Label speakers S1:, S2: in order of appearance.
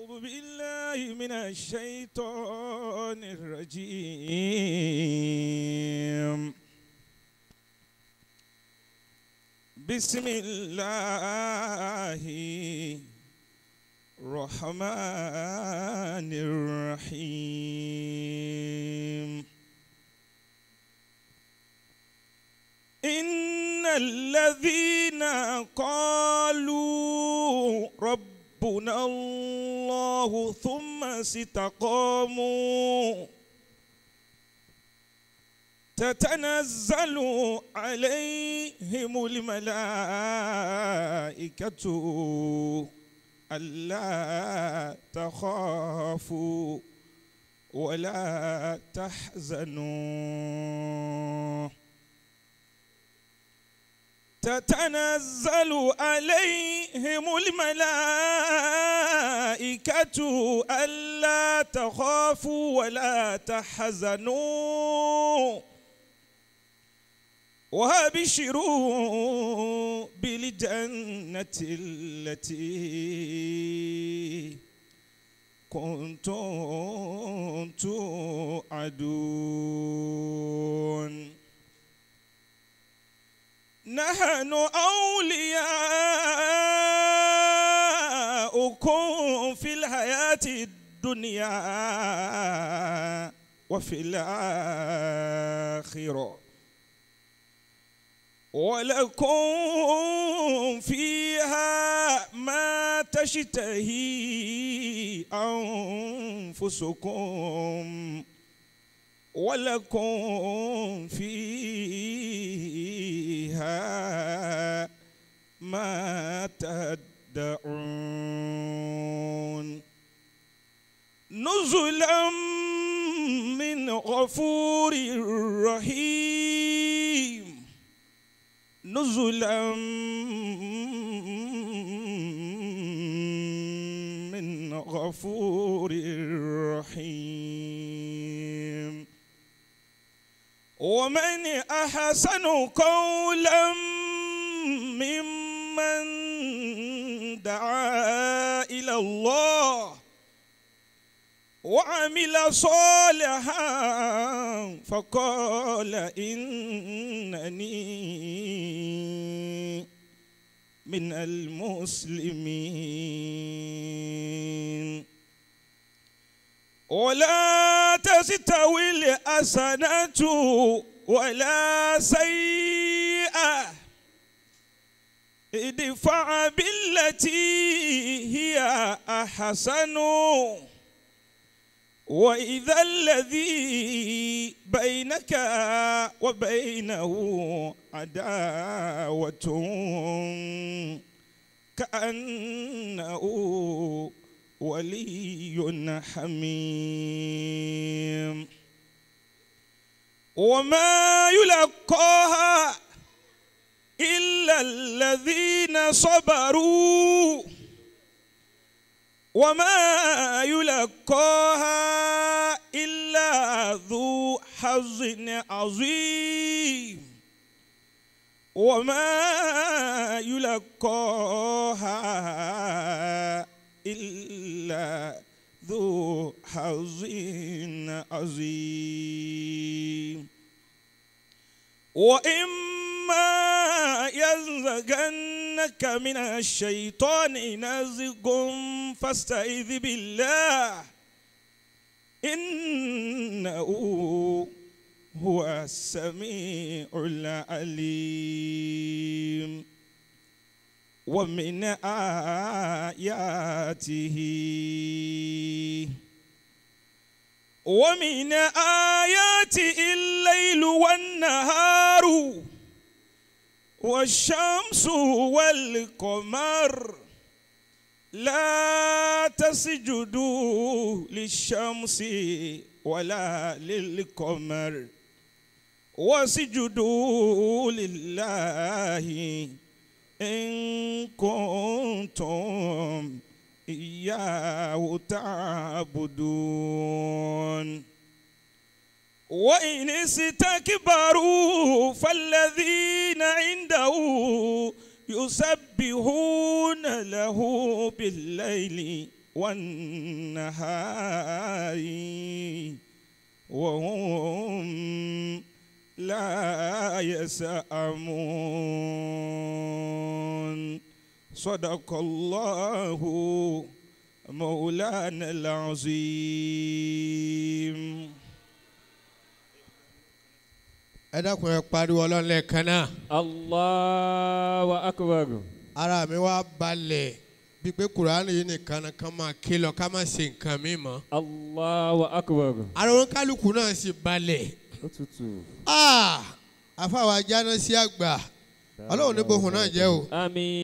S1: أعوذ بالله من الشيطان الرجيم. بسم الله الرحمن الرحيم. إن الذين قالوا ربنا الله ثم استقاموا تتنزل عليهم الملائكة ألا تخافوا ولا تحزنوا تتنزل عليهم الملائكة ألا تخافوا ولا تحزنوا وابشروا بالجنة التي كنتم توعدون. نحن أولياؤكم في الحياة الدنيا وفي الآخرة ولكم فيها ما تشتهي أنفسكم ولكم فيها ما تدعون. نزلا من غفور رحيم. نزلا من غفور رحيم. ومن أحسن قولا ممن دعا إلى الله وعمل صالحا فقال إنني من المسلمين. ولا تستوي الحسنة ولا سيئة ادفع بالتي هي أحسن وإذا الذي بينك وبينه عداوة كأنه ولي حميم. وما يلقاها إلا الذين صبروا وما يلقاها إلا ذو حظ عظيم. وما يلقاها إلا ذو حظ عظيم. وإما ينزغنك من الشيطان نزغ فاستعذ بالله إنه هو السميع العليم. ومن آياته الليل والنهار والشمس والقمر لا تسجدوا للشمس ولا للقمر واسجدوا لله إن كنتم إياه تعبدون. وإن استكبروا فالذين عنده يسبحون له بالليل والنهار وهم لا يسأمون صدق الله مولانا العظيم.
S2: ẹ dákun ẹ pariwo Ọlọ́run lẹ́ẹ̀kan náà.
S3: Allahu akbar.
S2: ara mi wá balẹ̀ bí pé kùránì yìí nìkan kan máa ké lọ ká má ṣe nǹkan mi mọ́.
S3: Allahu akbar.
S2: ara oníkálukú náà sì balẹ̀.
S3: Ó tutù.
S2: àfàwọn ajá náà sí àgbà Ọlọ́run ní gbóhùn náà jẹ́ o.
S3: Àmín.